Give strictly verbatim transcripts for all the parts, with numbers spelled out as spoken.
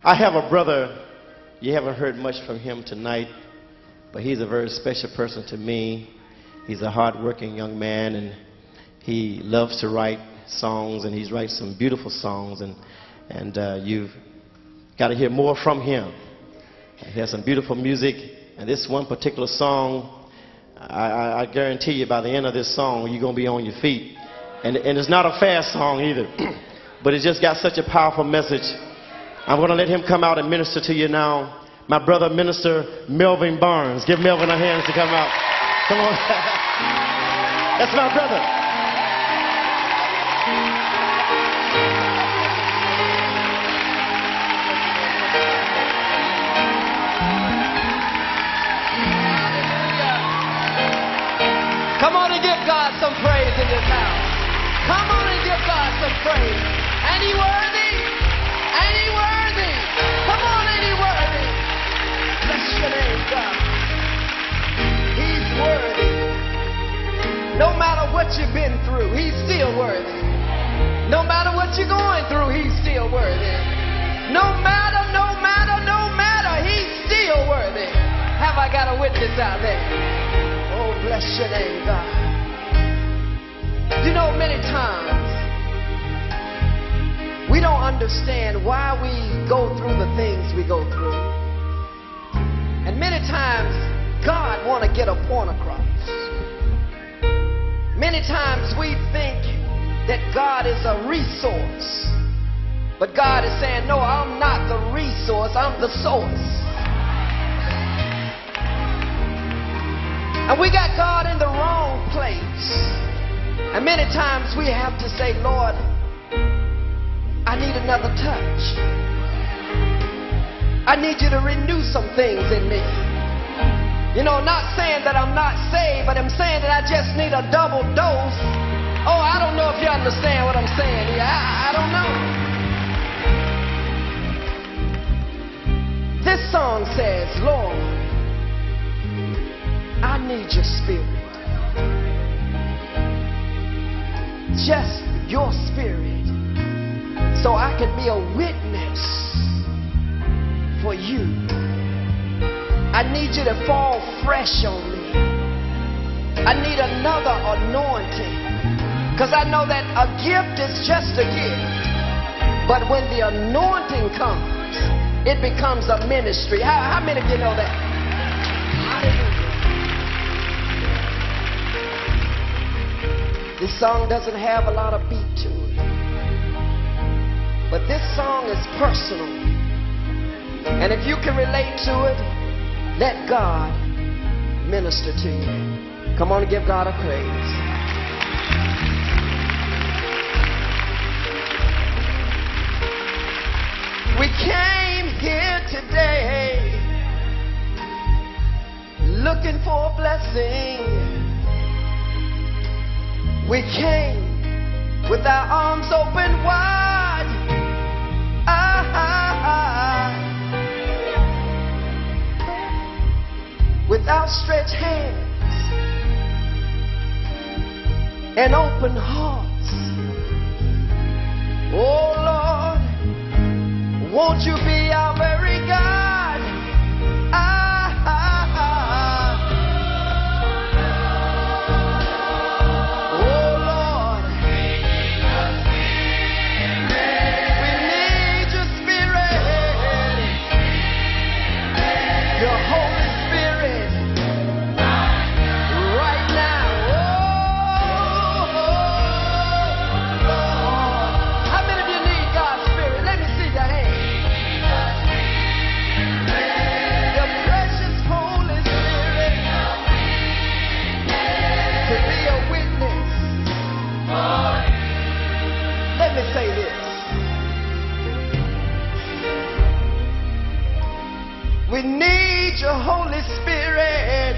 I have a brother, you haven't heard much from him tonight, but he's a very special person to me. He's a hard-working young man, and he loves to write songs, and he's writes some beautiful songs, and, and uh, you've got to hear more from him. He has some beautiful music, and this one particular song, I, I, I guarantee you by the end of this song, you're going to be on your feet. And, and it's not a fast song either, but it's just got such a powerful message. I'm going to let him come out and minister to you now. My brother, Minister Melvin Barnes. Give Melvin a hand to come out. Come on. That's my brother. Come on and give God some praise in this house. Come on and give God some praise. And He worthy. And He worthy. Come on, and He worthy. Bless your name, God. He's worthy. No matter what you've been through, He's still worthy. No matter what you're going through, He's still worthy. No matter, no matter, no matter, He's still worthy. Have I got a witness out there? Oh, bless your name, God. You know, many times we don't understand why we go through the things we go through. And many times God want to get a point across. Many times we think that God is a resource. But God is saying, no, I'm not the resource, I'm the source. And we got God in the wrong place. And many times we have to say, Lord, I need another touch. I need you to renew some things in me. You know, not saying that I'm not saved, but I'm saying that I just need a double dose. Oh, I don't know if you understand what I'm saying here. I, I don't know. This song says, Lord, I need your spirit. Just your spirit. So I can be a witness for you. I need you to fall fresh on me. I need another anointing. Because I know that a gift is just a gift. But when the anointing comes, it becomes a ministry. How, how many of you know that? This song doesn't have a lot of beat to it. But this song is personal. And if you can relate to it, let God minister to you. Come on and give God a praise. We came here today looking for a blessing. We came with our arms open wide. Ah, ah, ah. With outstretched hands and open hearts. Oh Lord, won't you be our very God? Ah, ah, ah. Oh Lord, we need your spirit, your Holy Spirit, right now. Oh, Lord. How many of you need God's Spirit? Let me see your hand. The precious Holy Spirit to be a witness. Let me say this. We need your Holy Spirit,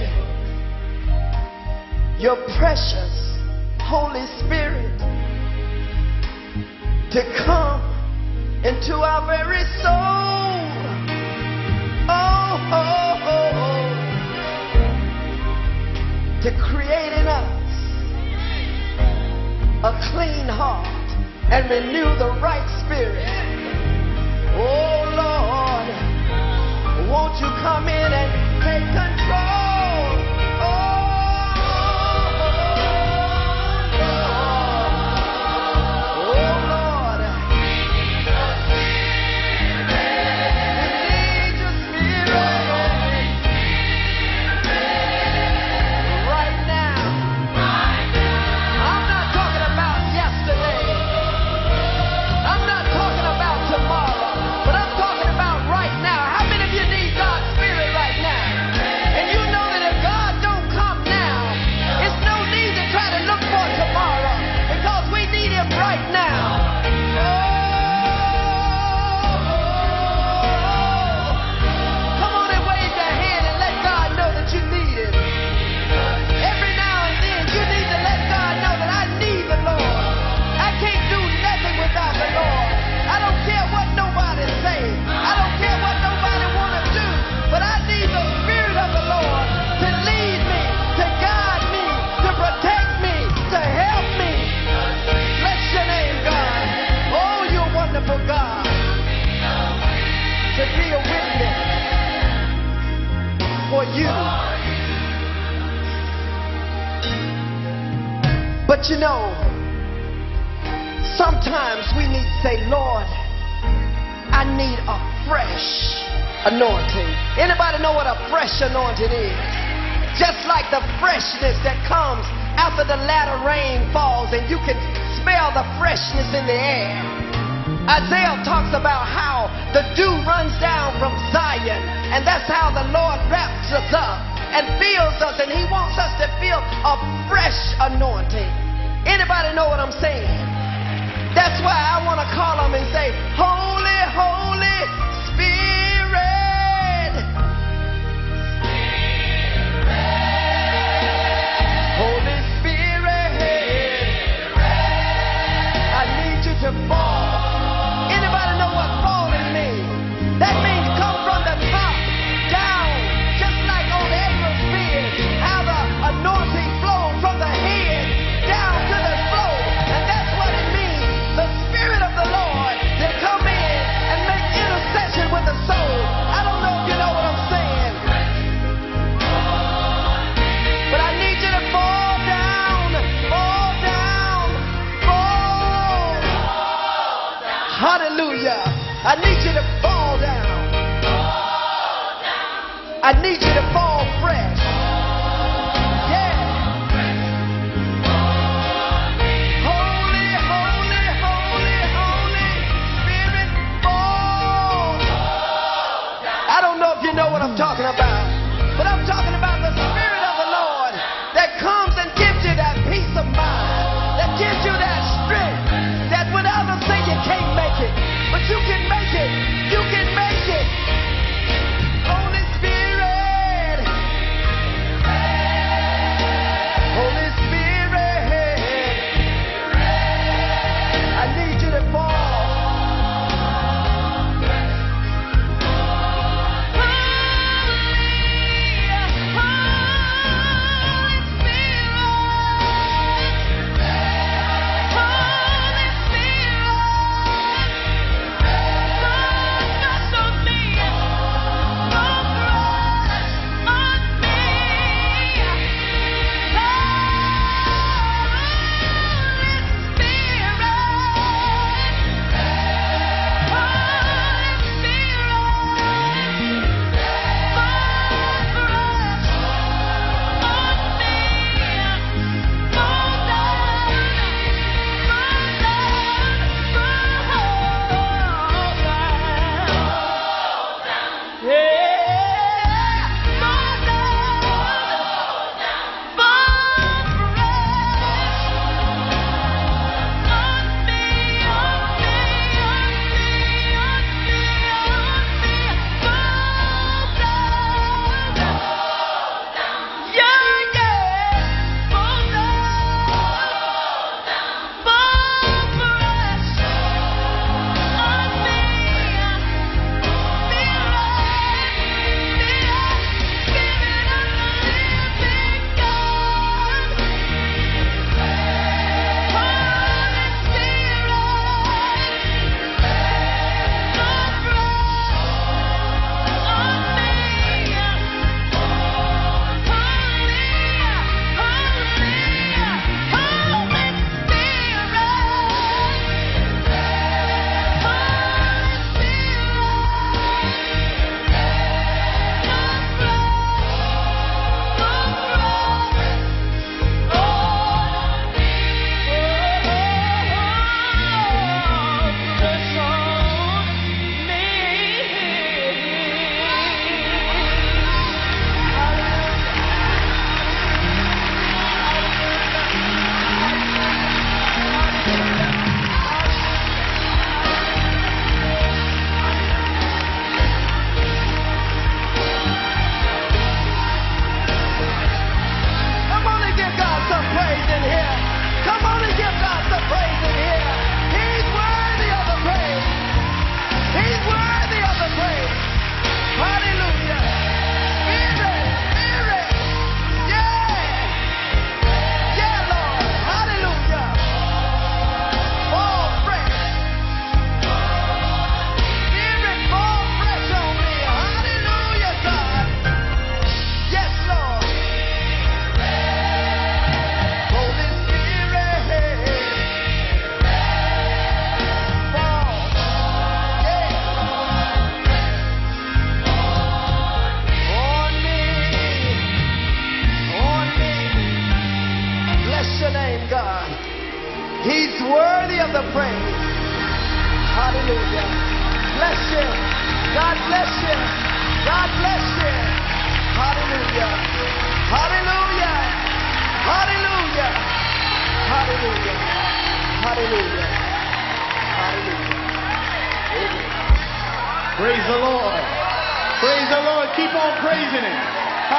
your precious Holy Spirit, to come into our very soul. Oh, oh, oh, oh. To create in us a clean heart and renew the right spirit. Oh Lord. to be a witness for you. But you know, sometimes we need to say, Lord, I need a fresh anointing. Anybody know what a fresh anointing is? Just like the freshness that comes after the latter rain falls and you can smell the freshness in the air. Isaiah talks about how the dew runs down from Zion, and that's how the Lord wraps us up and fills us, and he wants us to feel a fresh anointing. Anybody know what I'm saying? That's why I want to call him and say, Holy, Holy Spirit. Holy Spirit. I need you to fall. Anybody know what falling means? That means come from the top down, just like on Aaron's beard, how the anointing flows from the head down to the floor. And that's what it means. The Spirit of the Lord that come in and make intercession with the soul. I don't know if you know what I'm saying, but I need you to fall down, fall down, fall. Hallelujah. I need you to fall down. I need you to fall fresh. Yeah. Holy, holy, holy, holy Spirit, fall. I don't know if you know what I'm talking about, but I'm talking about the Spirit of the Lord that comes and gives you that peace of mind, that gives you that strength, that when others say you can't make it, but you can make it. You can make it. Holy Spirit. Holy Spirit. I need you to fall. Holy Spirit. bless you. God bless you. Hallelujah. Hallelujah. Hallelujah. Hallelujah. Hallelujah. Hallelujah. Amen. Praise the Lord. Praise the Lord. Keep on praising Him.